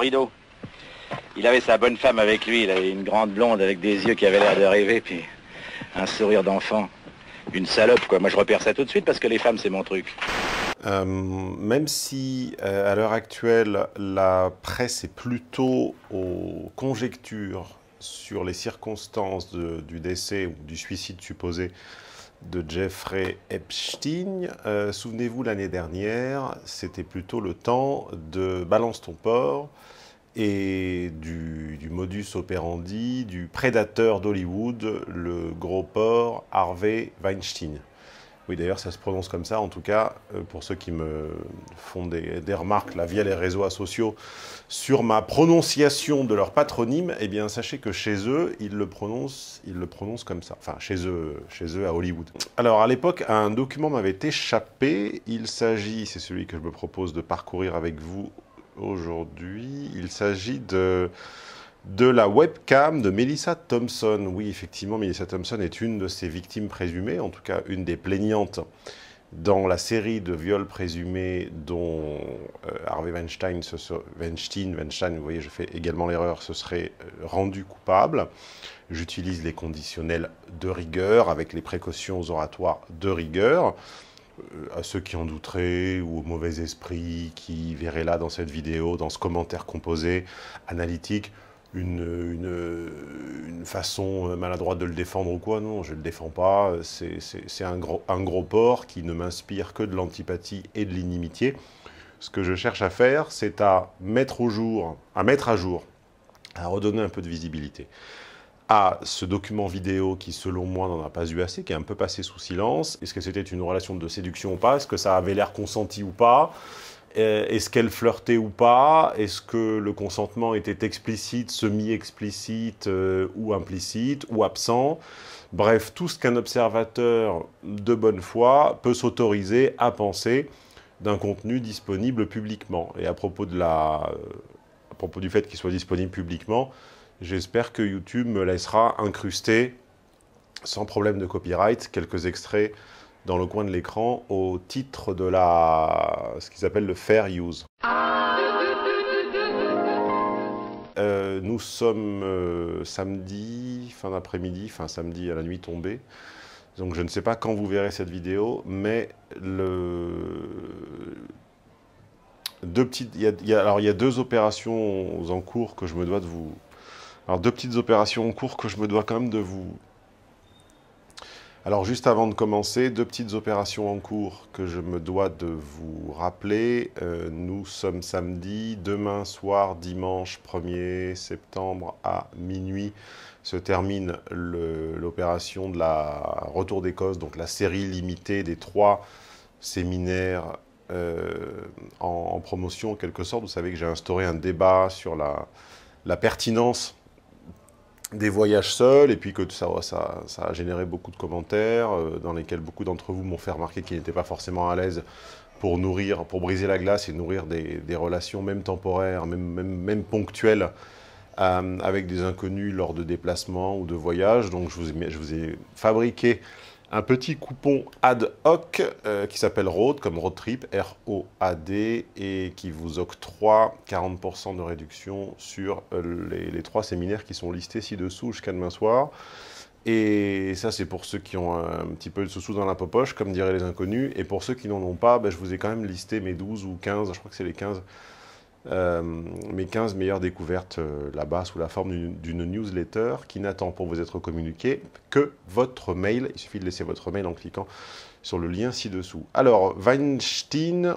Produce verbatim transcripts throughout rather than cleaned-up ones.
Rideau. Il avait sa bonne femme avec lui, il avait une grande blonde avec des yeux qui avaient l'air de rêver, puis un sourire d'enfant. Une salope, quoi. Moi, je repère ça tout de suite parce que les femmes, c'est mon truc. Euh, même si, euh, à l'heure actuelle, la presse est plutôt aux conjectures sur les circonstances de, du décès ou du suicide supposé de Jeffrey Epstein, euh, souvenez-vous, l'année dernière, c'était plutôt le temps de Balance ton porc et du, du modus operandi du prédateur d'Hollywood, le gros porc Harvey Weinstein. Oui, d'ailleurs, ça se prononce comme ça, en tout cas, pour ceux qui me font des, des remarques là, via les réseaux sociaux sur ma prononciation de leur patronyme, eh bien, sachez que chez eux, ils le prononcent, ils le prononcent comme ça. Enfin, chez eux, chez eux à Hollywood. Alors, à l'époque, un document m'avait échappé. Il s'agit, c'est celui que je me propose de parcourir avec vous aujourd'hui, il s'agit de... de la webcam de Melissa Thompson. Oui, effectivement, Melissa Thompson est une de ses victimes présumées, en tout cas une des plaignantes dans la série de viols présumés dont euh, Harvey Weinstein, se ser... Weinstein, Weinstein, vous voyez, je fais également l'erreur, se serait rendu coupable. J'utilise les conditionnels de rigueur avec les précautions oratoires de rigueur. Euh, à ceux qui en douteraient ou au mauvais esprit qui verraient là dans cette vidéo, dans ce commentaire composé, analytique, Une, une, une façon maladroite de le défendre ou quoi, non, je ne le défends pas, c'est un gros, un gros porc qui ne m'inspire que de l'antipathie et de l'inimitié. Ce que je cherche à faire, c'est à mettre au jour, à mettre à jour, à redonner un peu de visibilité à ce document vidéo qui, selon moi, n'en a pas eu assez, qui est un peu passé sous silence. Est-ce que c'était une relation de séduction ou pas? Est-ce que ça avait l'air consenti ou pas? Est-ce qu'elle flirtait ou pas? Est-ce que le consentement était explicite, semi-explicite euh, ou implicite ou absent? Bref, tout ce qu'un observateur de bonne foi peut s'autoriser à penser d'un contenu disponible publiquement. Et à propos, de la, à propos du fait qu'il soit disponible publiquement, j'espère que YouTube me laissera incruster, sans problème de copyright, quelques extraits dans le coin de l'écran au titre de la, ce qu'ils appellent le fair use. Euh, nous sommes euh, samedi, fin d'après-midi, fin samedi à la nuit tombée. Donc je ne sais pas quand vous verrez cette vidéo, mais le... deux petites, il y a, il y a, alors il y a deux opérations en cours que je me dois de vous... Alors deux petites opérations en cours que je me dois quand même de vous... Alors, juste avant de commencer, deux petites opérations en cours que je me dois de vous rappeler. Euh, nous sommes samedi, demain soir, dimanche premier septembre à minuit, se termine l'opération de la Retour d'Écosse, donc la série limitée des trois séminaires euh, en, en promotion en quelque sorte. Vous savez que j'ai instauré un débat sur la, la pertinence des voyages seuls, et puis que ça, ça, ça a généré beaucoup de commentaires, euh, dans lesquels beaucoup d'entre vous m'ont fait remarquer qu'ils n'étaient pas forcément à l'aise pour nourrir, pour briser la glace et nourrir des, des relations, même temporaires, même, même, même ponctuelles, euh, avec des inconnus lors de déplacements ou de voyages. Donc je vous ai, je vous ai fabriqué un petit coupon ad hoc euh, qui s'appelle ROAD, comme Road Trip, R O A D, et qui vous octroie quarante pour cent de réduction sur euh, les, les trois séminaires qui sont listés ci-dessous jusqu'à demain soir. Et ça, c'est pour ceux qui ont un, un petit peu de sous-sous dans la popoche, comme diraient les inconnus. Et pour ceux qui n'en ont pas, ben, je vous ai quand même listé mes douze ou quinze, je crois que c'est les quinze, Euh, mes quinze meilleures découvertes euh, là-bas sous la forme d'une newsletter qui n'attend pour vous être communiquée que votre mail. Il suffit de laisser votre mail en cliquant sur le lien ci-dessous. Alors, Weinstein,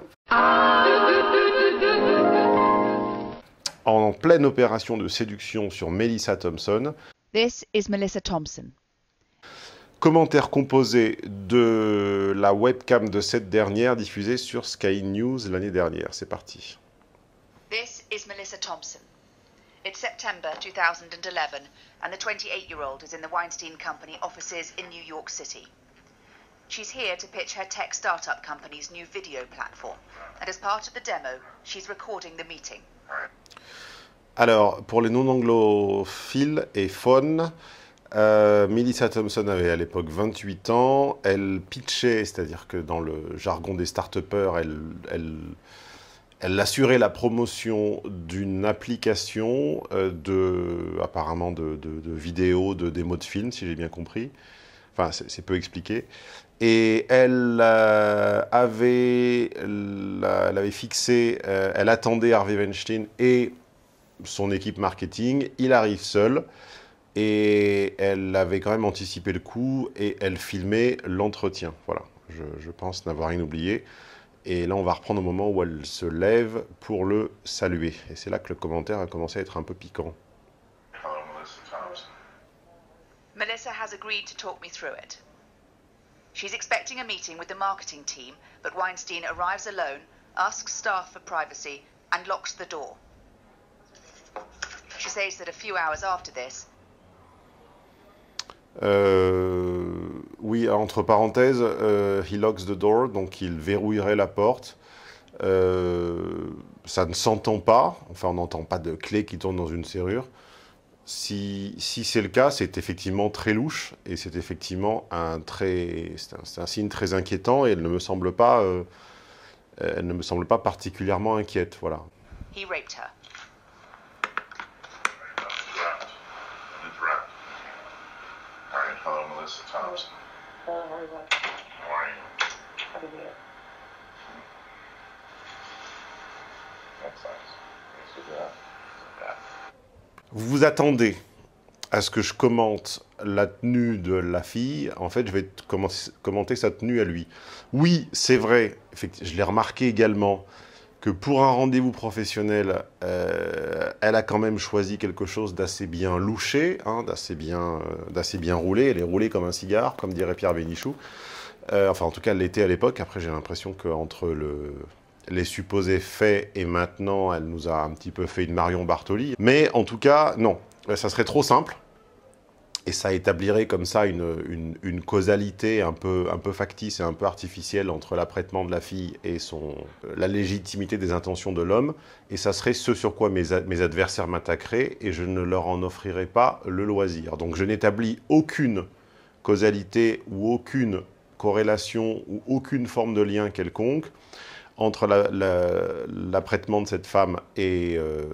en pleine opération de séduction sur Melissa Thompson. This is Melissa Thompson. Commentaire composé de la webcam de cette dernière diffusée sur Sky News l'année dernière. C'est parti. This is Melissa Thompson. It's September two thousand eleven, and the twenty-eight-year-old is in the Weinstein Company offices in New York City. She's here to pitch her tech startup company's new video platform, and as part of the demo, she's recording the meeting. Alors, pour les non-anglophiles et phones, euh, Melissa Thompson avait à l'époque vingt-huit ans. Elle pitchait, c'est-à-dire que dans le jargon des start-upers, elle... elle elle assurait la promotion d'une application euh, de, apparemment de, de, de vidéos, de démos de films, si j'ai bien compris. Enfin, c'est peu expliqué. Et elle euh, avait, la, elle avait fixé, euh, elle attendait Harvey Weinstein et son équipe marketing. Il arrive seul et elle avait quand même anticipé le coup et elle filmait l'entretien. Voilà, je, je pense n'avoir rien oublié. Et là, on va reprendre au moment où elle se lève pour le saluer. Et c'est là que le commentaire a commencé à être un peu piquant. Melissa has agreed to talk me through it. She's expecting a meeting with the marketing team, but Weinstein arrives alone, asks staff for privacy, and locks the door. She says that a few hours after this... Euh, oui, entre parenthèses, euh, he locks the door, donc il verrouillerait la porte. Euh, ça ne s'entend pas, enfin on n'entend pas de clé qui tourne dans une serrure. Si, si c'est le cas, c'est effectivement très louche et c'est effectivement un, très, un, un signe très inquiétant et elle ne me semble pas, euh, elle ne me semble pas particulièrement inquiète, voilà. He raped her. Hello, Melissa Thompson. Hello, how are you? How are you? How do you do? That's nice. Thanks for that. that. Vous vous attendez à ce que je commente la tenue de la fille. En fait, je vais commenter sa tenue à lui. Oui, c'est vrai, je l'ai remarqué également, que pour un rendez-vous professionnel, euh, elle a quand même choisi quelque chose d'assez bien louché, hein, d'assez bien, euh, d'assez bien roulé. Elle est roulée comme un cigare, comme dirait Pierre Bénichou. Euh, enfin, en tout cas, elle l'était à l'époque. Après, j'ai l'impression qu'entre le... les supposés faits et maintenant, elle nous a un petit peu fait une Marion Bartoli. Mais en tout cas, non, ça serait trop simple. Et ça établirait comme ça une, une, une causalité un peu, un peu factice et un peu artificielle entre l'apprêtement de la fille et son, la légitimité des intentions de l'homme. Et ça serait ce sur quoi mes, mes adversaires m'attaqueraient et je ne leur en offrirais pas le loisir. Donc je n'établis aucune causalité ou aucune corrélation ou aucune forme de lien quelconque entre l'apprêtement la, la, de cette femme et euh,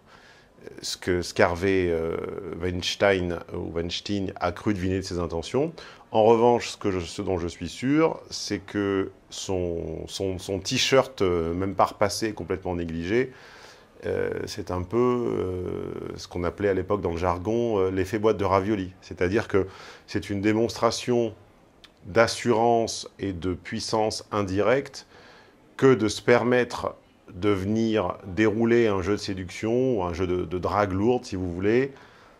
ce que ce qu'Harvey euh, Weinstein, ou Weinstein a cru deviner de ses intentions. En revanche, ce, que je, ce dont je suis sûr, c'est que son, son, son t-shirt, euh, même pas repassé, complètement négligé, euh, c'est un peu euh, ce qu'on appelait à l'époque dans le jargon euh, l'effet boîte de ravioli. C'est-à-dire que c'est une démonstration d'assurance et de puissance indirecte que de se permettre de venir dérouler un jeu de séduction ou un jeu de, de drague lourde, si vous voulez,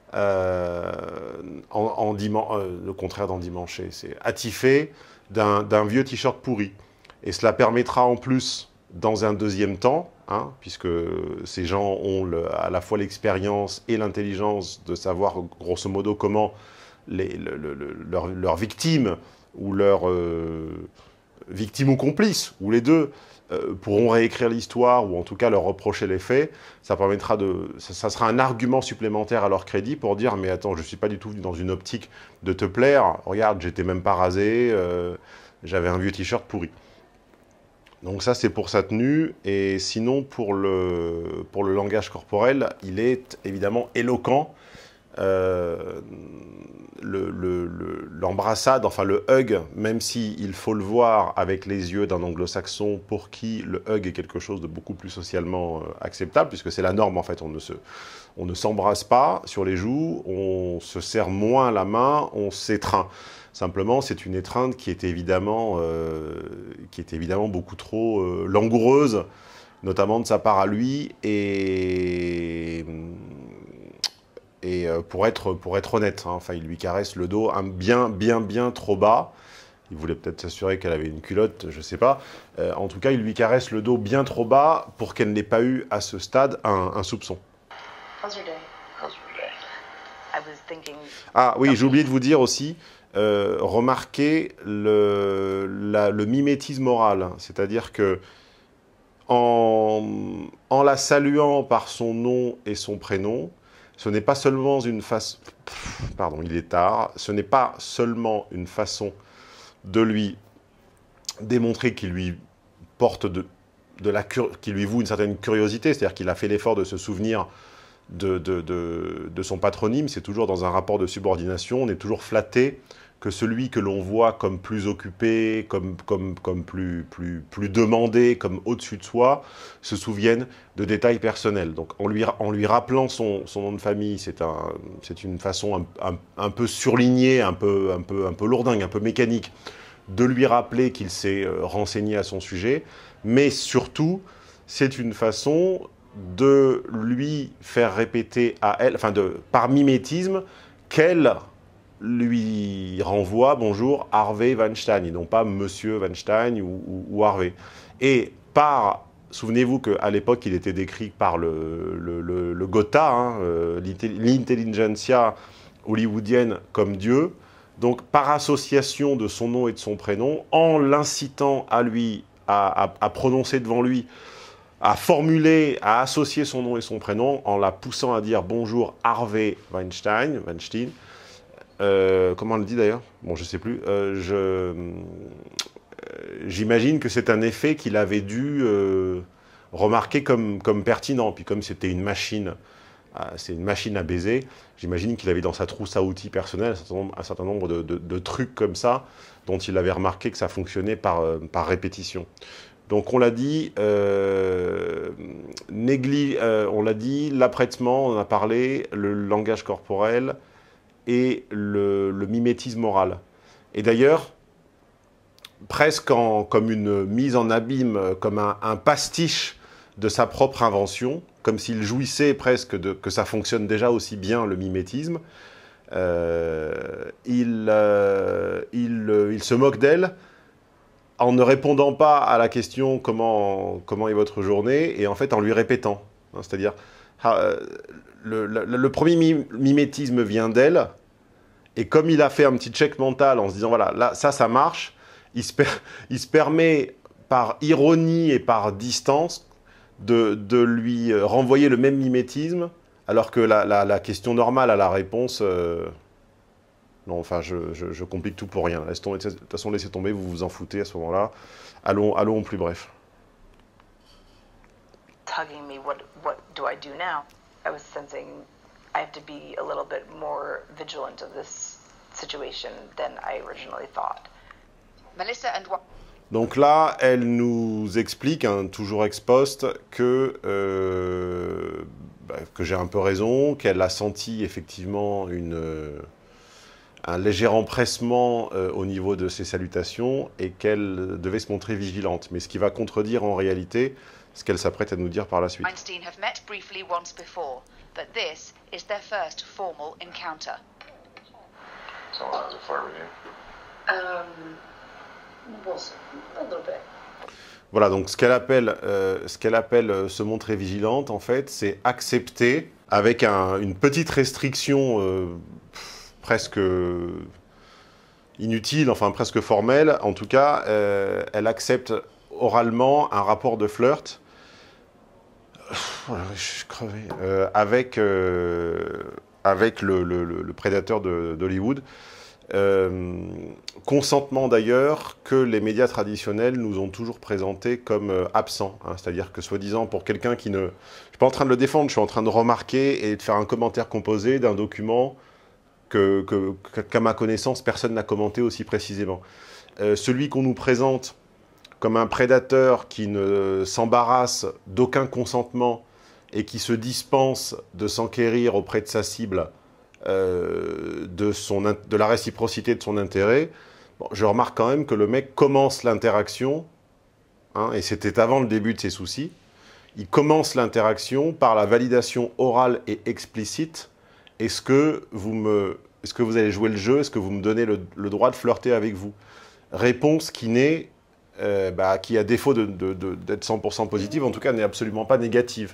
euh, en, en euh, le contraire d'endimanché, c'est attifé d'un vieux t-shirt pourri. Et cela permettra en plus, dans un deuxième temps, hein, puisque ces gens ont le, à la fois l'expérience et l'intelligence de savoir, grosso modo, comment les, le, le, le, leurs leur victimes ou leurs euh, victimes ou complices, ou les deux, Euh, pourront réécrire l'histoire ou en tout cas leur reprocher les faits, ça permettra de, ça, ça sera un argument supplémentaire à leur crédit pour dire mais attends, je suis pas du tout venu dans une optique de te plaire, regarde, j'étais même pas rasé, euh, j'avais un vieux t-shirt pourri. Donc ça c'est pour sa tenue et sinon pour le, pour le langage corporel, il est évidemment éloquent. Euh, l'embrassade, le, le, enfin le hug, même s'il faut le voir avec les yeux d'un anglo-saxon pour qui le hug est quelque chose de beaucoup plus socialement euh, acceptable, puisque c'est la norme en fait, on ne se, on ne s'embrasse pas sur les joues, on se serre moins la main, on s'étreint. Simplement, c'est une étreinte qui est évidemment, euh, qui est évidemment beaucoup trop euh, langoureuse, notamment de sa part à lui, et... Et pour être, pour être honnête, hein, enfin, il lui caresse le dos un bien, bien, bien trop bas. Il voulait peut-être s'assurer qu'elle avait une culotte, je ne sais pas. Euh, en tout cas, il lui caresse le dos bien trop bas pour qu'elle n'ait pas eu, à ce stade, un, un soupçon. How's your day? How's your day? I was thinking... Ah oui, j'ai oublié de vous dire aussi, euh, remarquez le, la, le mimétisme oral. C'est-à-dire que en, en la saluant par son nom et son prénom, ce n'est pas seulement une façon, pardon, il est tard, ce n'est pas seulement une façon de lui démontrer qu'il lui porte de, de la qui lui voue une certaine curiosité, c'est-à-dire qu'il a fait l'effort de se souvenir de, de, de, de son patronyme. C'est toujours dans un rapport de subordination, on est toujours flatté que celui que l'on voit comme plus occupé, comme, comme, comme plus, plus, plus demandé, comme au-dessus de soi, se souvienne de détails personnels. Donc en lui, en lui rappelant son, son nom de famille, c'est un, c'est une façon un, un, un peu surlignée, un peu, un, peu, un peu lourdingue, un peu mécanique, de lui rappeler qu'il s'est renseigné à son sujet, mais surtout, c'est une façon de lui faire répéter à elle, enfin de, par mimétisme, qu'elle lui renvoie « Bonjour, Harvey Weinstein », et non pas « Monsieur Weinstein » ou, ou, ou Harvey. Et par, souvenez-vous qu'à l'époque, il était décrit par le, le, le, le Gotha, hein, euh, l'intelligentsia hollywoodienne comme Dieu, donc par association de son nom et de son prénom, en l'incitant à lui, à, à, à prononcer devant lui, à formuler, à associer son nom et son prénom, en la poussant à dire « Bonjour, Harvey Weinstein », Weinstein. Euh, comment on le dit d'ailleurs? Bon, je sais plus. Euh, je, euh, j'imagine que c'est un effet qu'il avait dû euh, remarquer comme, comme pertinent. Puis comme c'était une machine, euh, c'est une machine à baiser, j'imagine qu'il avait dans sa trousse à outils personnelle un certain nombre, un certain nombre de, de, de trucs comme ça, dont il avait remarqué que ça fonctionnait par, euh, par répétition. Donc on l'a dit, euh, négli, euh, on l'a dit, l'apprêtement, on en a parlé, le langage corporel et le, le mimétisme oral. Et d'ailleurs, presque en, comme une mise en abîme, comme un, un pastiche de sa propre invention, comme s'il jouissait presque de, que ça fonctionne déjà aussi bien, le mimétisme, euh, il, euh, il, il se moque d'elle en ne répondant pas à la question « Comment, comment est votre journée ?» et en fait en lui répétant. Hein, c'est-à-dire, le, le, le premier mimétisme vient d'elle, et comme il a fait un petit check mental en se disant « Voilà, là, ça, ça marche », il se, per il se permet, par ironie et par distance, de, de lui renvoyer le même mimétisme, alors que la, la, la question normale à la réponse... Euh, non, enfin, je, je, je complique tout pour rien. Laisse tomber, de toute façon, laissez tomber, vous vous en foutez à ce moment-là. Allons, allons au plus bref. Tugging me, what, what do I do now? I was sensing I have to be a little bit more vigilant of this situation than I originally thought. Melissa and Donc là, elle nous explique, hein, toujours ex post, que, euh, bah, que j'ai un peu raison, qu'elle a senti effectivement une, euh, un léger empressement euh, au niveau de ses salutations et qu'elle devait se montrer vigilante. Mais ce qui va contredire en réalité ce qu'elle s'apprête à nous dire par la suite. Weinstein have met briefly once before, but this is their first formal encounter. So how's it flirt with you? Um, well, a little bit. Voilà, donc ce qu'elle appelle, euh, ce qu'elle appelle euh, se montrer vigilante, en fait, c'est accepter, avec un, une petite restriction euh, pff, presque inutile, enfin presque formelle, en tout cas, euh, elle accepte oralement un rapport de flirt, voilà, je suis crevé, euh, avec, euh, avec le, le, le prédateur d'Hollywood. Euh, consentement d'ailleurs que les médias traditionnels nous ont toujours présenté comme euh, absent, hein, c'est-à-dire que soi-disant pour quelqu'un qui ne... Je ne suis pas en train de le défendre, je suis en train de remarquer et de faire un commentaire composé d'un document que, que, qu'à ma connaissance, personne n'a commenté aussi précisément. Euh, celui qu'on nous présente comme un prédateur qui ne s'embarrasse d'aucun consentement et qui se dispense de s'enquérir auprès de sa cible euh, de, son, de la réciprocité de son intérêt, bon, je remarque quand même que le mec commence l'interaction, hein, et c'était avant le début de ses soucis, il commence l'interaction par la validation orale et explicite. Est-ce que vous me, est-ce que vous allez jouer le jeu? Est-ce que vous me donnez le, le droit de flirter avec vous? Réponse qui n'est, euh, bah, qui à défaut de, de, de, d'être cent pour cent positive, en tout cas n'est absolument pas négative.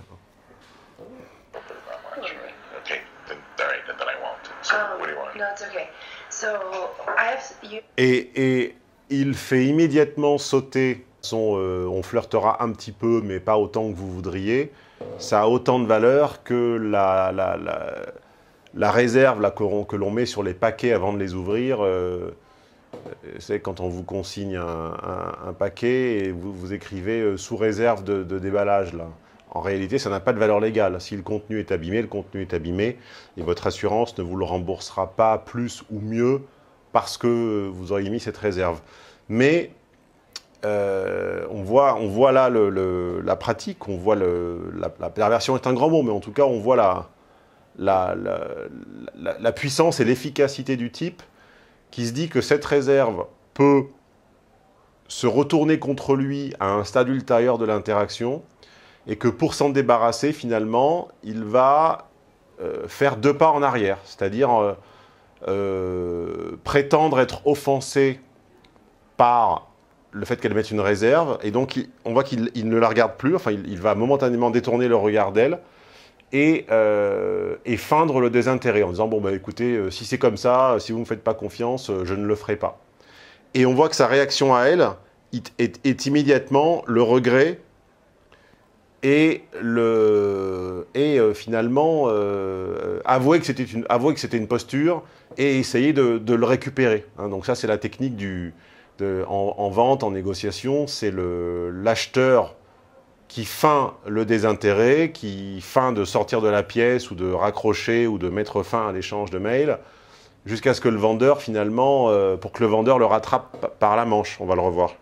Okay, then, all right, then I won't. So, Um, what do you want? no, it's okay. So I have you. Et, et il fait immédiatement sauter son euh, on flirtera un petit peu, mais pas autant que vous voudriez. Ça a autant de valeur que la, la, la, la réserve là, que l'on met sur les paquets avant de les ouvrir. Euh, c'est quand on vous consigne un, un, un paquet et vous, vous écrivez euh, sous réserve de, de déballage, là. En réalité, ça n'a pas de valeur légale. Si le contenu est abîmé, le contenu est abîmé et votre assurance ne vous le remboursera pas plus ou mieux parce que vous auriez mis cette réserve. Mais euh, on, voit, on voit là le, le, la pratique, on voit le, la, la perversion est un grand mot, mais en tout cas, on voit la, la, la, la, la puissance et l'efficacité du type qui se dit que cette réserve peut se retourner contre lui à un stade ultérieur de l'interaction et que pour s'en débarrasser, finalement, il va euh, faire deux pas en arrière, c'est-à-dire euh, euh, prétendre être offensé par le fait qu'elle mette une réserve, et donc il, on voit qu'il il ne la regarde plus, enfin il, il va momentanément détourner le regard d'elle, et, euh, et feindre le désintérêt, en disant « bon, bah, écoutez, euh, si c'est comme ça, si vous ne me faites pas confiance, euh, je ne le ferai pas ». Et on voit que sa réaction à elle est, est, est immédiatement le regret et, le, et euh, finalement euh, avouer que c'était une, avouer que c'était une posture et essayer de, de le récupérer. Hein, donc ça, c'est la technique du, de, en, en vente, en négociation, c'est l'acheteur qui feint le désintérêt, qui feint de sortir de la pièce ou de raccrocher ou de mettre fin à l'échange de mails, jusqu'à ce que le vendeur, finalement, euh, pour que le vendeur le rattrape par la manche. On va le revoir.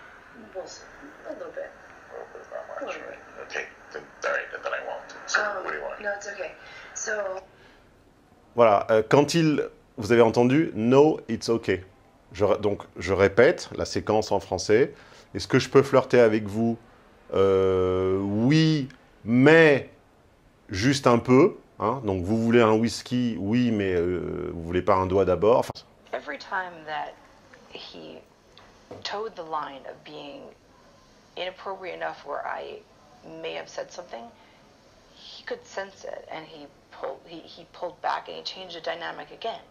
Voilà, euh, quand il... Vous avez entendu « No, it's okay ». Je, donc, je répète la séquence en français. Est-ce que je peux flirter avec vous? euh, Oui, mais juste un peu. Hein, donc, vous voulez un whisky? Oui, mais euh, vous voulez pas un doigt d'abord. Enfin, Every time that he towed the line of being inappropriate enough where I may have said something, he could sense it and he pulled, he, he pulled back and he changed the dynamic again.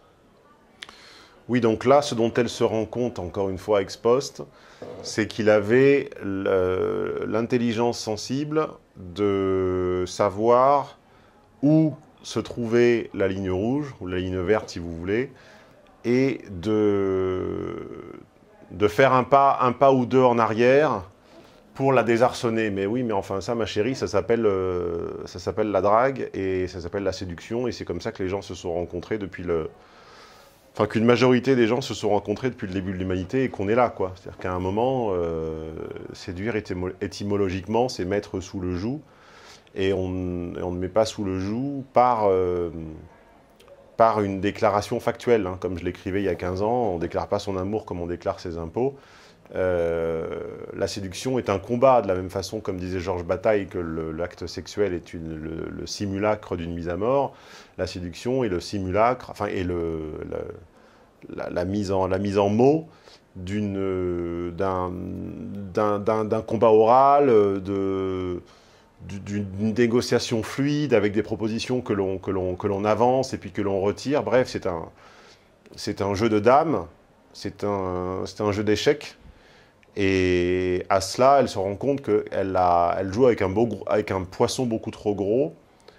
Oui, donc là, ce dont elle se rend compte, encore une fois, ex post, c'est qu'il avait l'intelligence sensible de savoir où se trouvait la ligne rouge, ou la ligne verte, si vous voulez, et de, de faire un pas, un pas ou deux en arrière pour la désarçonner. Mais oui, mais enfin, ça, ma chérie, ça s'appelle euh, ça s'appelle la drague, et ça s'appelle la séduction, et c'est comme ça que les gens se sont rencontrés depuis le... Enfin, qu'une majorité des gens se sont rencontrés depuis le début de l'humanité et qu'on est là, quoi. C'est-à-dire qu'à un moment, euh, séduire étymo étymologiquement, c'est mettre sous le joug. Et on, et on ne met pas sous le joug par, euh, par une déclaration factuelle. Hein. Comme je l'écrivais il y a quinze ans, on ne déclare pas son amour comme on déclare ses impôts. Euh, la séduction est un combat, de la même façon, comme disait Georges Bataille, que l'acte sexuel est une, le, le simulacre d'une mise à mort. La séduction est le simulacre, enfin, est le, le, la, la, mise en, la mise en mots d'une, d'un, d'un combat oral, de, d'une négociation fluide avec des propositions que l'on que l'on que l'on avance et puis que l'on retire. Bref, c'est un, c'est un jeu de dames, c'est un, c'est un jeu d'échecs. Et à cela, elle se rend compte qu'elle elle joue avec un, beau, avec un poisson beaucoup trop gros.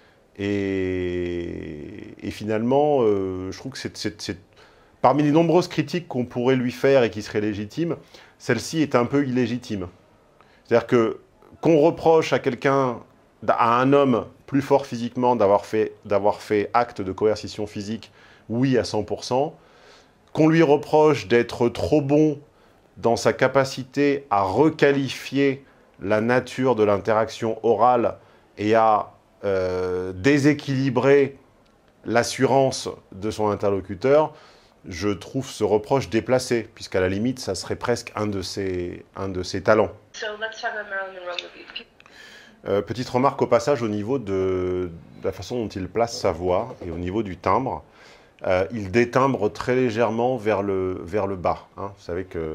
Et, et finalement, euh, je trouve que c'est parmi les nombreuses critiques qu'on pourrait lui faire et qui seraient légitimes, celle-ci est un peu illégitime. C'est-à-dire que qu'on reproche à quelqu'un, à un homme plus fort physiquement d'avoir fait, d'avoir fait acte de coercition physique, oui à cent pour cent, qu'on lui reproche d'être trop bon dans sa capacité à requalifier la nature de l'interaction orale et à euh, déséquilibrer l'assurance de son interlocuteur, je trouve ce reproche déplacé, puisqu'à la limite, ça serait presque un de ses, un de ses talents. So let's talk about Marilyn Monroe movie. Euh, petite remarque au passage au niveau de, de la façon dont il place sa voix et au niveau du timbre. Euh, il détimbre très légèrement vers le, vers le bas. Hein. Vous savez que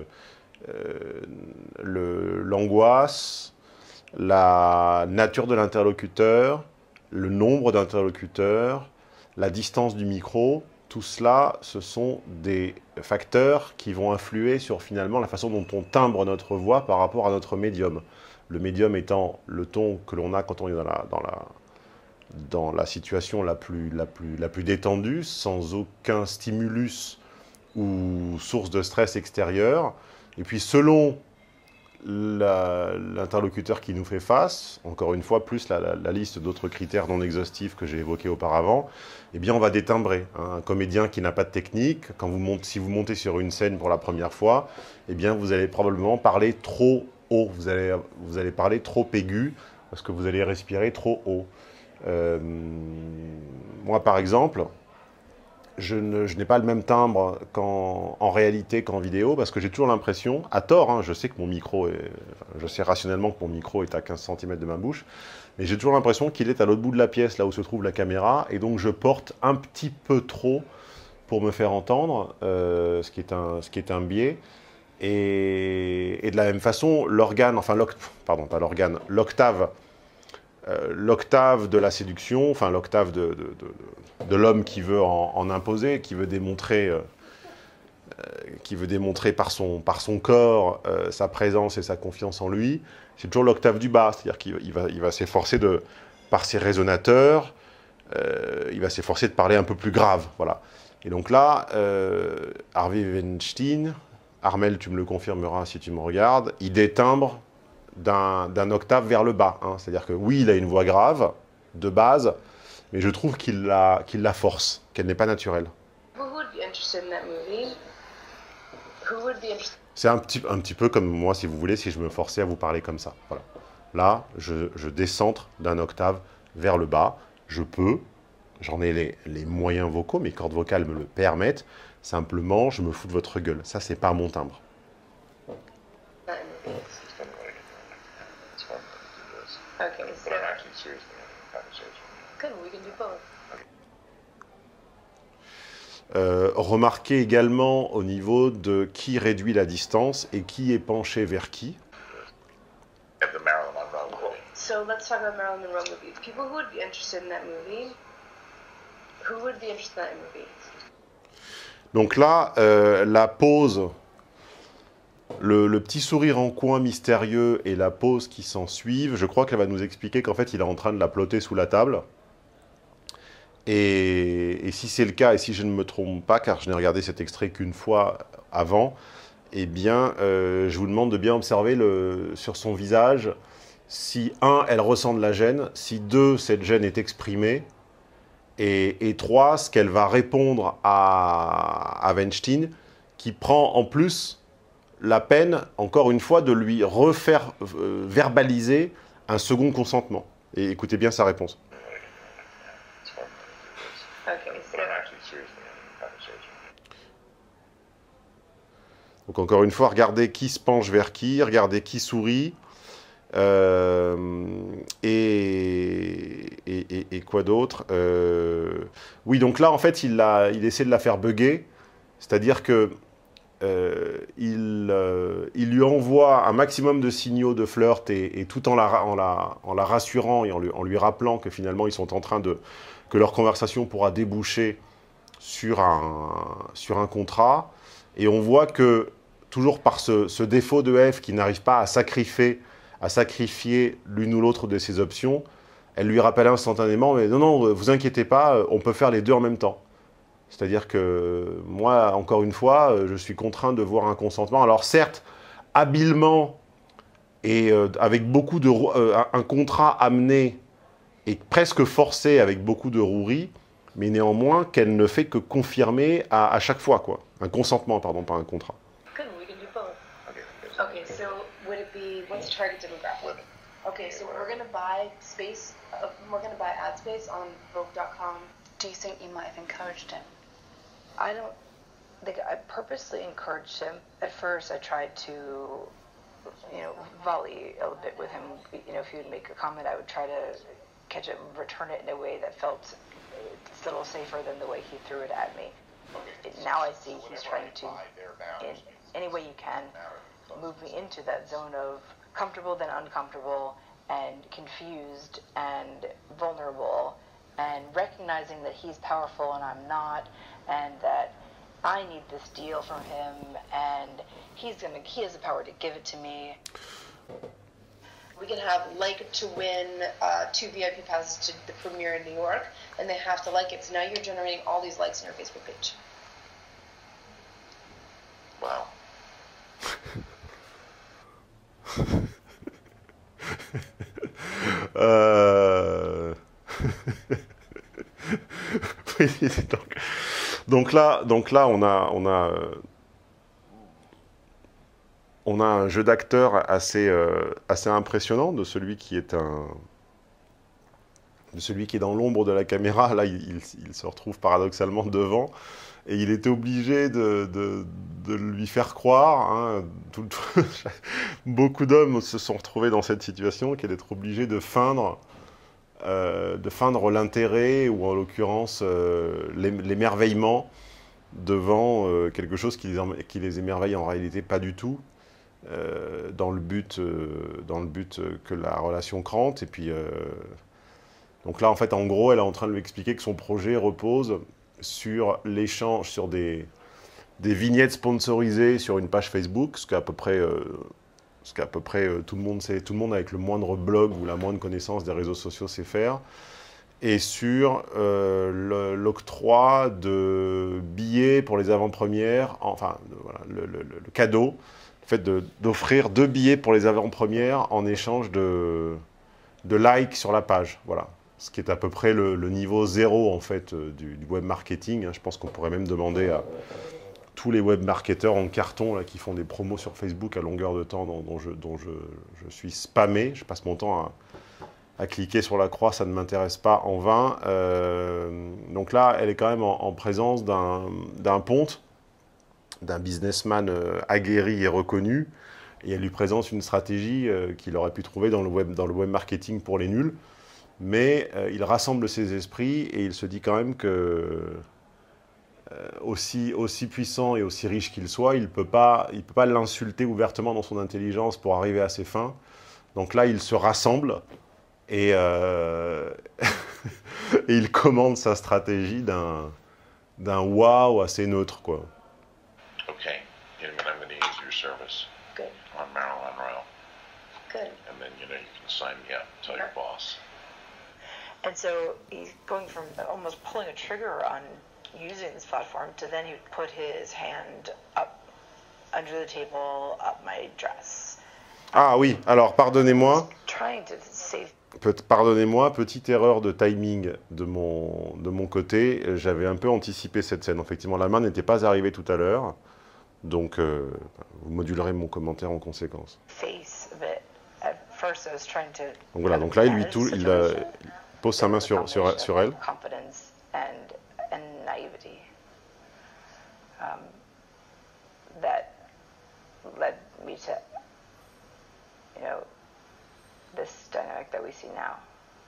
euh, l'angoisse, la nature de l'interlocuteur, le nombre d'interlocuteurs, la distance du micro, tout cela, ce sont des facteurs qui vont influer sur finalement la façon dont on timbre notre voix par rapport à notre médium. Le médium étant le ton que l'on a quand on est dans la, dans la, dans la situation la plus, la, plus, la plus détendue, sans aucun stimulus ou source de stress extérieur. Et puis selon l'interlocuteur qui nous fait face, encore une fois, plus la, la, la liste d'autres critères non exhaustifs que j'ai évoqués auparavant, eh bien on va détimbrer. Hein. Un comédien qui n'a pas de technique, quand vous montez, si vous montez sur une scène pour la première fois, eh bien vous allez probablement parler trop haut, vous allez, vous allez parler trop aigu, parce que vous allez respirer trop haut. Euh, moi par exemple, je n'ai pas le même timbre qu'en en réalité qu'en vidéo, parce que j'ai toujours l'impression, à tort, hein, je sais que mon micro est, enfin, je sais rationnellement que mon micro est à quinze centimètres de ma bouche, mais j'ai toujours l'impression qu'il est à l'autre bout de la pièce, là où se trouve la caméra, et donc je porte un petit peu trop pour me faire entendre, euh, ce, qui est un, ce qui est un biais. Et, et de la même façon, l'organe, enfin, pardon, pas l'organe, l'octave, euh, l'octave de la séduction, enfin l'octave de, de, de, de l'homme qui veut en, en imposer, qui veut démontrer, euh, qui veut démontrer par son, par son corps euh, sa présence et sa confiance en lui, c'est toujours l'octave du bas, c'est-à-dire qu'il il va, il va s'efforcer de, par ses résonateurs, euh, il va s'efforcer de parler un peu plus grave, voilà. Et donc là, euh, Harvey Weinstein, Armel, tu me le confirmeras si tu me regardes, il détimbre d'un octave vers le bas. Hein. C'est-à-dire que oui, il a une voix grave, de base, mais je trouve qu'il la, qu'il la force, qu'elle n'est pas naturelle. C'est un petit, un petit peu comme moi, si vous voulez, si je me forçais à vous parler comme ça. Voilà. Là, je, je descentre d'un octave vers le bas. Je peux, j'en ai les, les moyens vocaux, mes cordes vocales me le permettent. Simplement, je me fous de votre gueule. Ça, c'est pas mon timbre. Okay, so good, we can do both. Euh, remarquez également au niveau de qui réduit la distance et qui est penché vers qui. So let's talk about Marilyn Monroe movie. People who would be interested in that movie, who would be interested in that movie? Donc là, euh, la pause, le, le petit sourire en coin mystérieux et la pause qui s'en suivent, je crois qu'elle va nous expliquer qu'en fait, il est en train de la plotter sous la table. Et, et si c'est le cas, et si je ne me trompe pas, car je n'ai regardé cet extrait qu'une fois avant, eh bien, euh, je vous demande de bien observer le, sur son visage si, un, elle ressent de la gêne, si, deux, cette gêne est exprimée, et, et trois, ce qu'elle va répondre à, à Weinstein, qui prend en plus la peine, encore une fois, de lui refaire euh, verbaliser un second consentement. Et écoutez bien sa réponse. Donc encore une fois, regardez qui se penche vers qui, regardez qui sourit, euh, et, et, et, et quoi d'autre euh, Oui, donc là, en fait, il, a, il essaie de la faire bugger, c'est-à-dire que euh, il, euh, il lui envoie un maximum de signaux de flirt, et, et tout en la, en, la, en la rassurant et en lui, en lui rappelant que finalement, ils sont en train de... que leur conversation pourra déboucher sur un, sur un contrat, et on voit que toujours par ce, ce défaut de F qui n'arrive pas à sacrifier, à sacrifier l'une ou l'autre de ses options, elle lui rappelle instantanément, mais non, non, vous inquiétez pas, on peut faire les deux en même temps. C'est-à-dire que moi, encore une fois, je suis contraint de voir un consentement. Alors certes, habilement et euh, avec beaucoup de... Euh, un contrat amené et presque forcé avec beaucoup de rouerie, mais néanmoins qu'elle ne fait que confirmer à, à chaque fois, quoi. Un consentement, pardon, pas un contrat. Okay, so would it be, what's the target demographic? Okay, so we're going to buy space, uh, we're going to buy ad space on Vogue dot com. Do you think you might have encouraged him? I don't think I purposely encouraged him. At first, I tried to, you know, volley a bit with him. You know, if he would make a comment, I would try to catch it and return it in a way that felt a little safer than the way he threw it at me. Now I see he's trying to, in any way you can, move me into that zone of comfortable then uncomfortable and confused and vulnerable, and recognizing that he's powerful and I'm not, and that I need this deal from him, and he's gonna he has the power to give it to me. We can have like to win uh, two V I P passes to the premiere in New York, and they have to like it. So now you're generating all these likes on your Facebook page. Euh... oui, donc, donc là, donc là, on a, on a, euh, on a un jeu d'acteur assez, euh, assez impressionnant de celui qui est un, de celui qui est dans l'ombre de la caméra. Là, il, il, il se retrouve paradoxalement devant. Et il était obligé de, de, de lui faire croire, hein, tout, beaucoup d'hommes se sont retrouvés dans cette situation, qu'elle est obligé de feindre, euh, de feindre l'intérêt, ou en l'occurrence euh, l'émerveillement devant euh, quelque chose qui les, qui les émerveille en réalité pas du tout, euh, dans, le but, euh, dans le but que la relation crante. Et puis, euh, donc là, en fait, en gros, elle est en train de lui expliquer que son projet repose sur l'échange, sur des, des vignettes sponsorisées sur une page Facebook, ce qu'à peu près, euh, ce qu'à peu près euh, tout le monde sait, tout le monde avec le moindre blog ou la moindre connaissance des réseaux sociaux sait faire, et sur euh, l'octroi de billets pour les avant-premières, enfin, voilà, le, le, le cadeau, le fait d'offrir deux billets pour les avant-premières en échange de, de likes sur la page, voilà. Ce qui est à peu près le, le niveau zéro, en fait, euh, du, du web marketing. Hein. Je pense qu'on pourrait même demander à tous les web marketeurs en carton là, qui font des promos sur Facebook à longueur de temps, dont, dont, je, dont je, je suis spammé. Je passe mon temps à, à cliquer sur la croix, ça ne m'intéresse pas en vain. Euh, donc là, elle est quand même en, en présence d'un ponte, d'un businessman euh, aguerri et reconnu, et elle lui présente une stratégie euh, qu'il aurait pu trouver dans le web, dans le web marketing pour les nuls. Mais euh, il rassemble ses esprits et il se dit quand même que, euh, aussi, aussi puissant et aussi riche qu'il soit, il ne peut pas, il peut pas l'insulter ouvertement dans son intelligence pour arriver à ses fins. Donc là, il se rassemble et, euh, et il commande sa stratégie d'un d'un wow assez neutre, quoi. Okay, I'm going to use your service. Good. On Marilyn Royal. Good. And then, you know, you can sign me up, tell your boss. And so he's going from almost pulling a trigger on using this platform to then he would put his hand up under the table, up my dress. Ah oui, alors pardonnez-moi. Trying to save. Pardonnez-moi, petite erreur de timing de mon, de mon côté. J'avais un peu anticipé cette scène. Effectivement, la main n'était pas arrivée tout à l'heure. Donc, euh, vous modulerez mon commentaire en conséquence. Face a bit. At first I was trying to. Donc voilà, donc là, il, lui tout, il, euh, il pose sa main sur, sur, sur elle. Confidence and, and naivety. Um, that led me to, you know, this dynamic that we see now.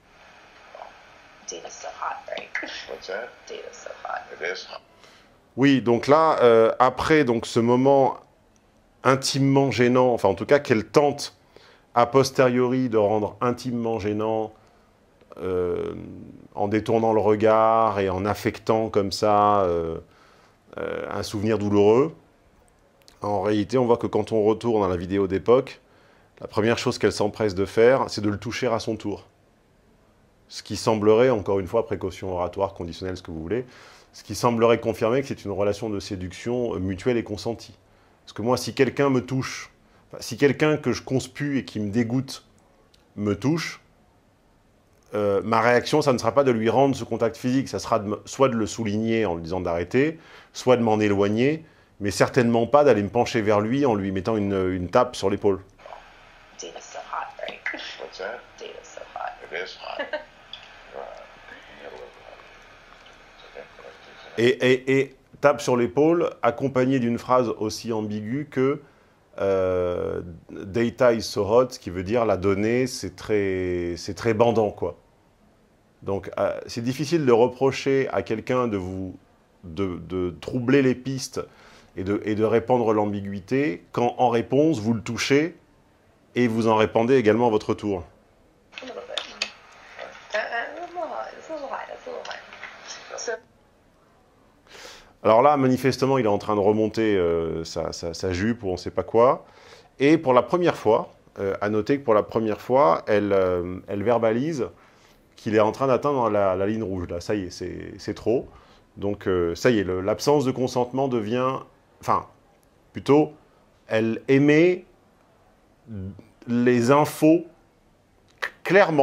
Data's so hot, right? What's that? Data's so hot. It is hot. Oui, donc là, euh, après donc, ce moment intimement gênant, enfin en tout cas qu'elle tente a posteriori de rendre intimement gênant euh, en détournant le regard et en affectant comme ça euh, euh, un souvenir douloureux, en réalité on voit que quand on retourne à la vidéo d'époque, la première chose qu'elle s'empresse de faire, c'est de le toucher à son tour. Ce qui semblerait, encore une fois, précaution oratoire, conditionnelle, ce que vous voulez, ce qui semblerait confirmer que c'est une relation de séduction mutuelle et consentie. Parce que moi, si quelqu'un me touche, enfin, si quelqu'un que je conspue et qui me dégoûte me touche, euh, ma réaction, ça ne sera pas de lui rendre ce contact physique, ça sera de me, soit de le souligner en lui disant d'arrêter, soit de m'en éloigner, mais certainement pas d'aller me pencher vers lui en lui mettant une, une tape sur l'épaule. Data's so hot, right? What's that? Data's so hot. It is hot. Uh, never look at it. It's okay. Et, et, et tape sur l'épaule, accompagné d'une phrase aussi ambiguë que euh, « data is so hot », ce qui veut dire « la donnée, c'est très, c'est très bandant ». Quoi. Donc, euh, c'est difficile de reprocher à quelqu'un de vous de, de troubler les pistes et de, et de répandre l'ambiguïté quand, en réponse, vous le touchez et vous en répandez également à votre tour. A little bit. Uh, uh, a little hot. It's a little hot. It's a little hot. So, Alors là, manifestement, il est en train de remonter euh, sa, sa, sa jupe ou on ne sait pas quoi. Et pour la première fois, euh, à noter que pour la première fois, elle, euh, elle verbalise qu'il est en train d'atteindre la, la ligne rouge. Là, ça y est, c'est trop. Donc, euh, ça y est, l'absence de consentement devient... Enfin, plutôt, elle émet les infos clairement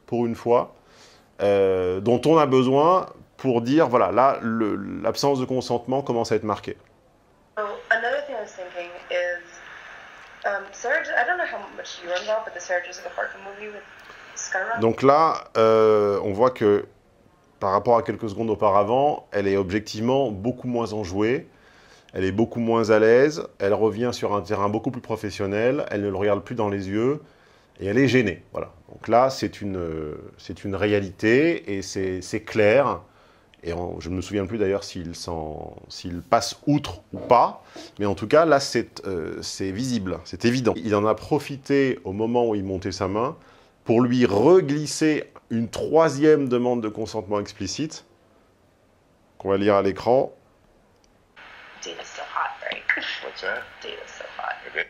pour une fois, euh, dont on a besoin pour dire, voilà, là, l'absence de consentement commence à être marquée. So another thing I was thinking is, um, Sarah, I don't know how much you were involved, but the Sarah Jessica Parker movie with Skyrocket. Donc là, euh, on voit que par rapport à quelques secondes auparavant, elle est objectivement beaucoup moins enjouée, elle est beaucoup moins à l'aise, elle revient sur un terrain beaucoup plus professionnel, elle ne le regarde plus dans les yeux, et elle est gênée. Voilà. Donc là, c'est une, c'est une réalité, et c'est clair, et en, je ne me souviens plus d'ailleurs s'il s'il passe outre ou pas, mais en tout cas, là, c'est euh, visible, c'est évident. Il en a profité au moment où il montait sa main, pour lui reglisser une troisième demande de consentement explicite, qu'on va lire à l'écran. Data's so hot, right? What's that? Data's so hot. Okay.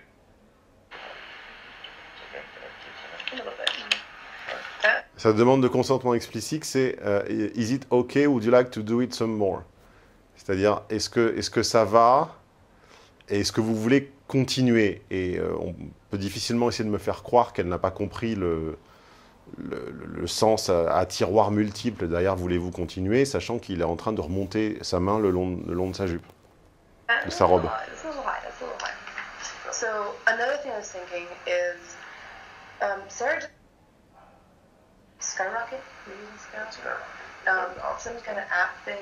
Okay, can I do A little bit. Sa demande de consentement explicite, c'est euh, « Is it okay? Would you like to do it some more ?» C'est-à-dire, est-ce que, est-ce que ça va? Et est-ce que vous voulez continuer? Et euh, on peut difficilement essayer de me faire croire qu'elle n'a pas compris le... Le, le, le sens à, à tiroir multiple derrière voulez-vous continuer, sachant qu'il est en train de remonter sa main le long, le long de sa jupe, de sa robe. That's a little high, that's a little high. So another thing I was thinking is, um, Sarah Skyrocket, maybe Skyrocket, um, some kind of app thing.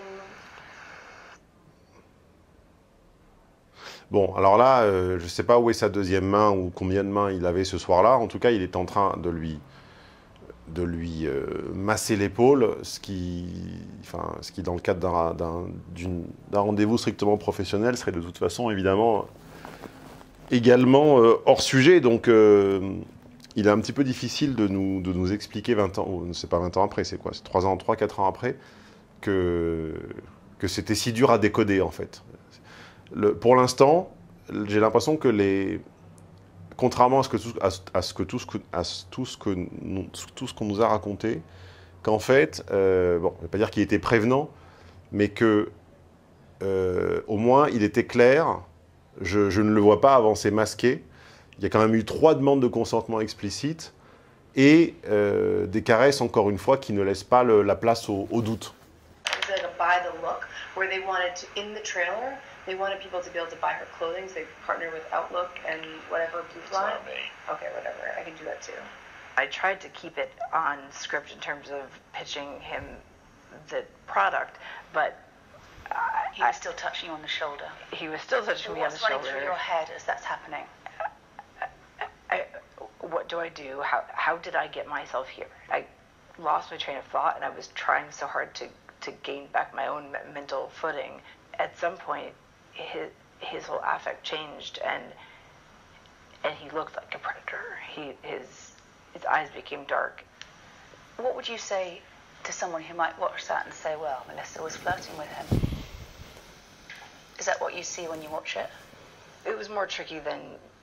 Bon, alors là, euh, je ne sais pas où est sa deuxième main ou combien de mains il avait ce soir-là. En tout cas, il est en train de lui de lui euh, masser l'épaule, ce qui, enfin, ce qui, dans le cadre d'un rendez-vous strictement professionnel, serait de toute façon, évidemment, également euh, hors sujet. Donc, euh, il est un petit peu difficile de nous, de nous expliquer vingt ans, c'est pas vingt ans après, c'est quoi? C'est trois ans, trois, quatre ans après, que, que c'était si dur à décoder, en fait. Le, pour l'instant, j'ai l'impression que les... Contrairement à ce que tout, à, à ce que tout ce que à tout ce que nous, tout ce qu'on nous a raconté, qu'en fait, euh, bon, je ne vais pas dire qu'il était prévenant, mais que euh, au moins il était clair. Je, je ne le vois pas avancer masqué. Il y a quand même eu trois demandes de consentement explicite et euh, des caresses, encore une fois, qui ne laissent pas le, la place au, au doute. It's like a buy the look, where they wanted to, in the trailer, they wanted people to be able to buy her clothing, so they partner with Outlook and whatever Booth line. Not me. Okay, whatever, I can do that too. I tried to keep it on script in terms of pitching him the product, but uh, He was still touching you on the shoulder. he was still touching So me on the what's running shoulder. through your head as that's happening? I, what do I do? How, how did I get myself here? I lost my train of thought, and I was trying so hard to, to gain back my own mental footing. At some point, his, his whole affect changed, and and he looked like a predator. He, his, his eyes became dark. What would you say to someone who might watch that and say, well, Melissa was flirting with him? Is that what you see when you watch it? It was more tricky than...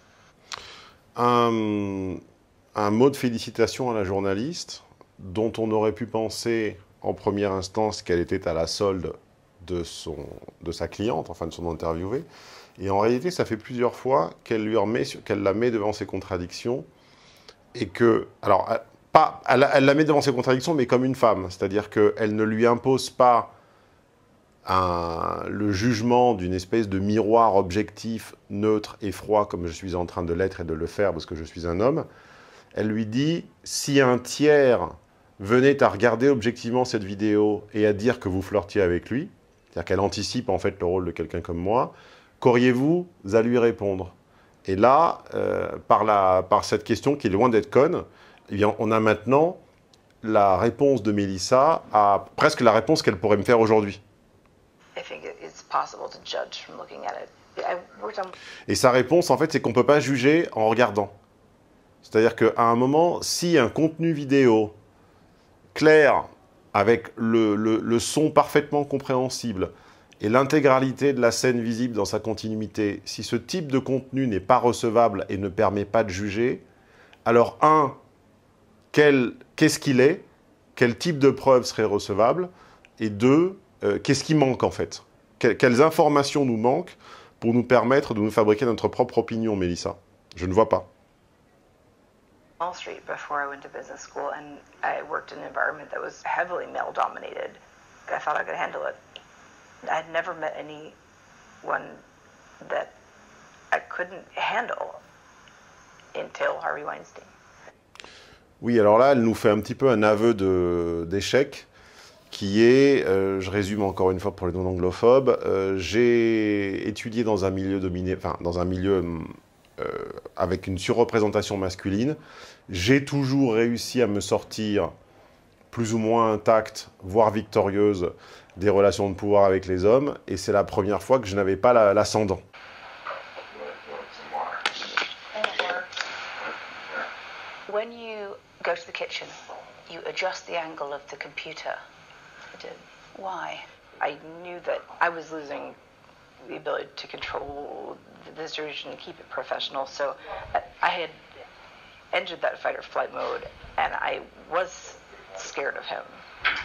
Un, un mot de félicitation à la journaliste, dont on aurait pu penser en première instance qu'elle était à la solde de, son, de sa cliente, enfin de son interviewée. Et en réalité, ça fait plusieurs fois qu'elle lui remet, qu'elle la met devant ses contradictions. Et que, alors, pas, elle, elle la met devant ses contradictions, mais comme une femme. C'est-à-dire qu'elle ne lui impose pas un, le jugement d'une espèce de miroir objectif, neutre et froid, comme je suis en train de l'être et de le faire parce que je suis un homme. Elle lui dit, si un tiers venait à regarder objectivement cette vidéo et à dire que vous flirtiez avec lui, c'est-à-dire qu'elle anticipe en fait le rôle de quelqu'un comme moi, qu'auriez-vous à lui répondre? Et là, euh, par, la, par cette question qui est loin d'être conne, eh bien, on a maintenant la réponse de Melissa à presque la réponse qu'elle pourrait me faire aujourd'hui. Et sa réponse, en fait, c'est qu'on ne peut pas juger en regardant. C'est-à-dire qu'à un moment, si un contenu vidéo clair, avec le, le, le son parfaitement compréhensible, et l'intégralité de la scène visible dans sa continuité, si ce type de contenu n'est pas recevable et ne permet pas de juger, alors un, qu'est-ce qu'il est, quel type de preuve serait recevable, et deux, euh, qu'est-ce qui manque en fait, que, quelles informations nous manquent pour nous permettre de nous fabriquer notre propre opinion, Mélissa? Je ne vois pas. Wall Street before I went to business school, and I worked in an environment that was heavily male-dominated. I thought I could handle it. I had never met anyone that I couldn't handle until Harvey Weinstein. Oui, alors là, elle nous fait un petit peu un aveu de- d'échec, qui est, euh, je résume encore une fois pour les non-anglophobes, euh, j'ai étudié dans un milieu dominé, enfin, dans un milieu euh, avec une surreprésentation masculine. J'ai toujours réussi à me sortir plus ou moins intacte, voire victorieuse, des relations de pouvoir avec les hommes, et c'est la première fois que je n'avais pas la- l'ascendant. When you go to the kitchen, you adjust the angle of the computer. I did. Why? I knew that I was losing the ability to control the situation and keep it professional, so I- I had entered that fight or flight mode, and I was scared of him.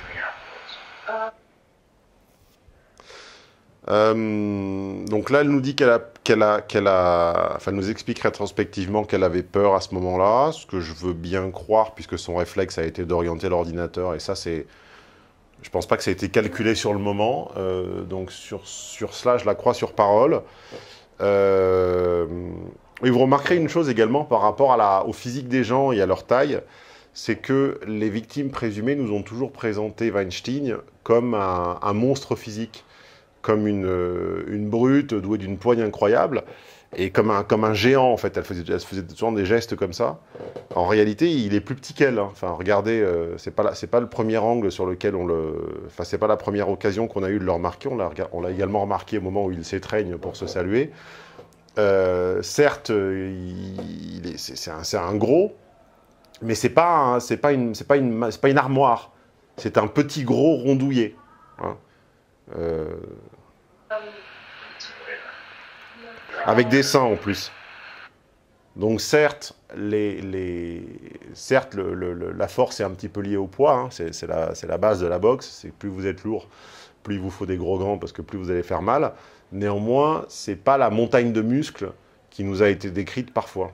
Euh, donc là, elle nous dit qu'elle a, qu'elle a, qu'elle a, enfin, elle nous explique rétrospectivement qu'elle avait peur à ce moment-là, ce que je veux bien croire, puisque son réflexe a été d'orienter l'ordinateur, et ça, c'est, je pense pas que ça a été calculé sur le moment, euh, donc sur, sur cela, je la crois sur parole. Euh, et vous remarquerez une chose également par rapport à la, au physique des gens et à leur taille, c'est que les victimes présumées nous ont toujours présenté Weinstein comme un, un monstre physique, comme une, une brute douée d'une poigne incroyable, et comme un, comme un géant, en fait. Elle faisait, elle faisait souvent des gestes comme ça. En réalité, il est plus petit qu'elle. Hein. Enfin, regardez, euh, c'est pas, la, c'est pas le premier angle sur lequel on le... Enfin, c'est pas la première occasion qu'on a eu de le remarquer. On l'a, on l'a également remarqué au moment où il s'étreigne pour se saluer. Euh, certes, il, il est, c'est, c'est, un, c'est un gros, mais c'est pas, un, c'est pas, une, c'est pas, une, c'est pas une armoire. C'est un petit gros rondouillé. Hein. Euh... Avec des seins en plus. Donc certes, les, les... certes le, le, le, la force est un petit peu liée au poids, hein. c'est, c'est, la, c'est la base de la boxe, c'est plus vous êtes lourd, plus il vous faut des gros gants parce que plus vous allez faire mal. Néanmoins, c'est pas la montagne de muscles qui nous a été décrite parfois.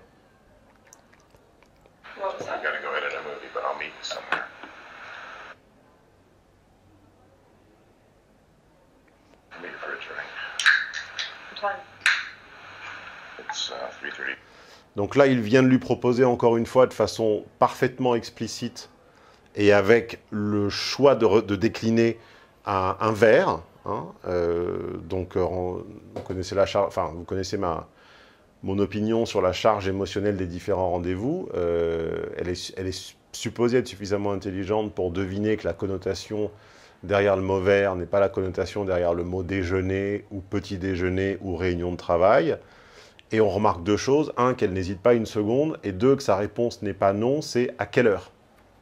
Donc là, il vient de lui proposer encore une fois de façon parfaitement explicite et avec le choix de, de décliner un, un verre. Hein, euh, donc, euh, vous connaissez la charge, enfin, vous connaissez ma, mon opinion sur la charge émotionnelle des différents rendez-vous. Euh, elle est, elle est supposée être suffisamment intelligente pour deviner que la connotation derrière le mot verre n'est pas la connotation derrière le mot déjeuner ou petit déjeuner ou réunion de travail. Et on remarque deux choses. Un, qu'elle n'hésite pas une seconde. Et deux, que sa réponse n'est pas non, c'est à quelle heure.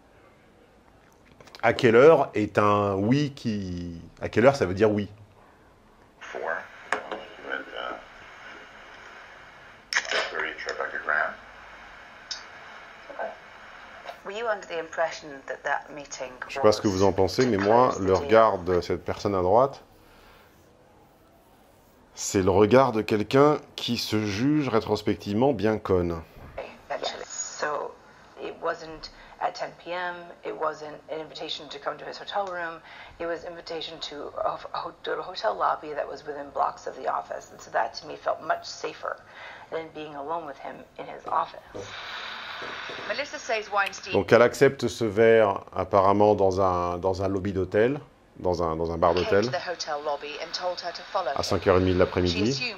À quelle heure est un oui qui... À quelle heure, ça veut dire oui. Je ne sais pas ce que vous en pensez, mais moi, le regard de cette personne à droite, c'est le regard de quelqu'un qui se juge rétrospectivement bien conne. So it wasn't at ten p m, it wasn't an invitation to come to his hotel room, it was an invitation to a, a, to a hotel lobby that was within blocks of the office. And so that to me felt much safer than being alone with him in his office. Melissa says Weinstein... Donc elle accepte ce verre apparemment dans un, dans un lobby d'hôtel. Dans un, dans un bar d'hôtel, à cinq heures trente de l'après-midi,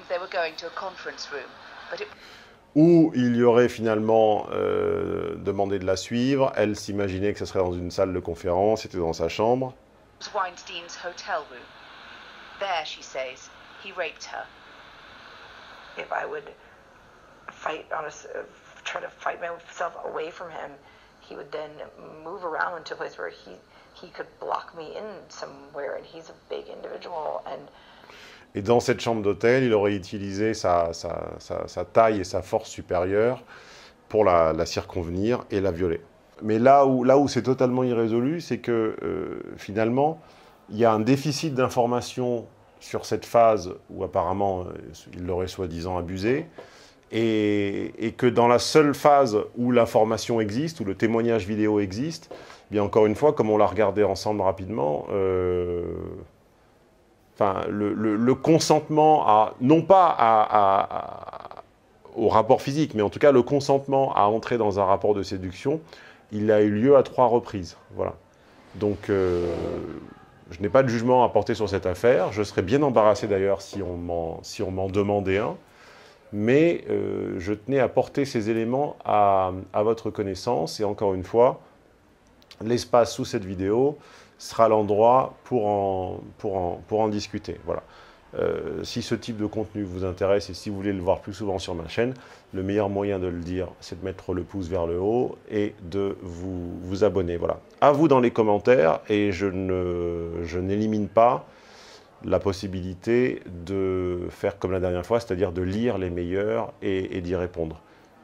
où il y aurait finalement euh, demandé de la suivre. Elle s'imaginait que ce serait dans une salle de conférence, c'était dans sa chambre. Weinstein's hotel room. There, she says, he raped her. If I would fight on a, try to fight myself away from him, he would then move around into a place where he he could block me in somewhere, and he's a big individual. And et dans cette chambre d'hôtel, il aurait utilisé sa, sa, sa, sa taille et sa force supérieure pour la, la circonvenir et la violer. Mais là où, là où c'est totalement irrésolu, c'est que euh, finalement, il y a un déficit d'information sur cette phase où apparemment euh, il l'aurait soi-disant abusé, et, et que dans la seule phase où l'information existe, où le témoignage vidéo existe, bien encore une fois, comme on l'a regardé ensemble rapidement, euh, enfin, le, le, le consentement à, non pas à, à, à, au rapport physique, mais en tout cas le consentement à entrer dans un rapport de séduction, il a eu lieu à trois reprises. Voilà. Donc, euh, je n'ai pas de jugement à porter sur cette affaire. Je serais bien embarrassé d'ailleurs si on m'en si on m'en demandait un. Mais euh, je tenais à porter ces éléments à, à votre connaissance. Et encore une fois, l'espace sous cette vidéo sera l'endroit pour en, pour, en, pour en discuter. Voilà. Euh, si ce type de contenu vous intéresse et si vous voulez le voir plus souvent sur ma chaîne, le meilleur moyen de le dire, c'est de mettre le pouce vers le haut et de vous, vous abonner. Voilà. À vous dans les commentaires, et je ne, je n'élimine pas la possibilité de faire comme la dernière fois, c'est-à-dire de lire les meilleurs et, et d'y répondre.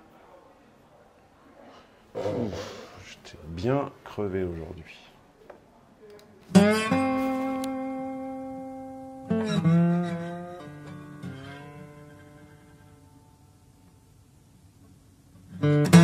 J'étais bien crevé aujourd'hui. Mm-hmm.